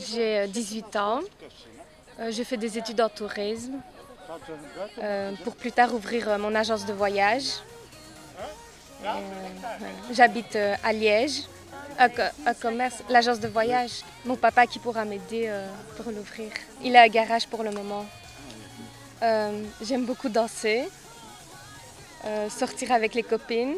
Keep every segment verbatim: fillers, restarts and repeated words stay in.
J'ai dix-huit ans. Je fais des études en tourisme euh, pour plus tard ouvrir mon agence de voyage. Euh, voilà. J'habite à Liège, un, co un commerce, l'agence de voyage. Mon papa qui pourra m'aider euh, pour l'ouvrir. Il a un garage pour le moment. Euh, J'aime beaucoup danser, euh, sortir avec les copines.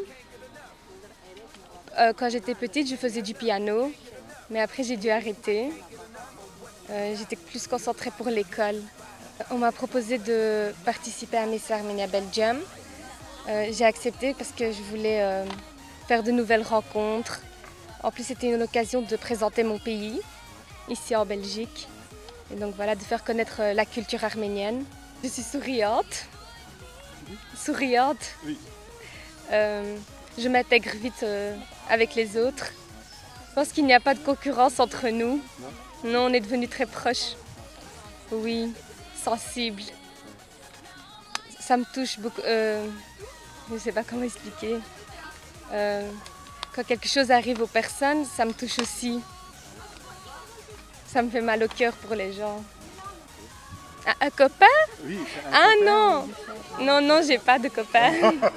Euh, quand j'étais petite, je faisais du piano, mais après j'ai dû arrêter. Euh, J'étais plus concentrée pour l'école. On m'a proposé de participer à Miss Armenia Belgium. Euh, j'ai accepté parce que je voulais euh, faire de nouvelles rencontres. En plus, c'était une occasion de présenter mon pays, ici en Belgique. Et donc voilà, de faire connaître la culture arménienne. Je suis souriante. Souriante. Oui. Euh, je m'intègre vite euh, avec les autres. Je pense qu'il n'y a pas de concurrence entre nous. Non, non, on est devenus très proches. Oui, sensibles. Ça me touche beaucoup. Euh, je ne sais pas comment expliquer. Euh, quand quelque chose arrive aux personnes, ça me touche aussi. Ça me fait mal au cœur pour les gens. Ah, un copain? Oui, un Ah copain, non! Non, non, j'ai pas de copain.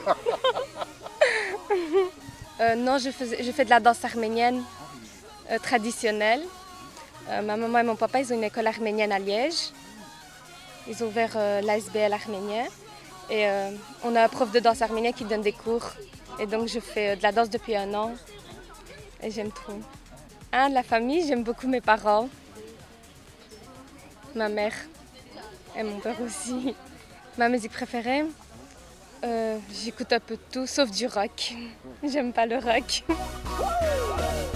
euh, non, je, faisais, je fais de la danse arménienne euh, traditionnelle. Euh, ma maman et mon papa, ils ont une école arménienne à Liège. Ils ont ouvert euh, l'A S B L arménien. Et euh, on a un prof de danse arménien qui donne des cours. Et donc je fais euh, de la danse depuis un an. Et j'aime trop. Hein, de la famille, j'aime beaucoup mes parents. Ma mère. Et mon père aussi. Ma musique préférée, euh, j'écoute un peu de tout, sauf du rock. J'aime pas le rock.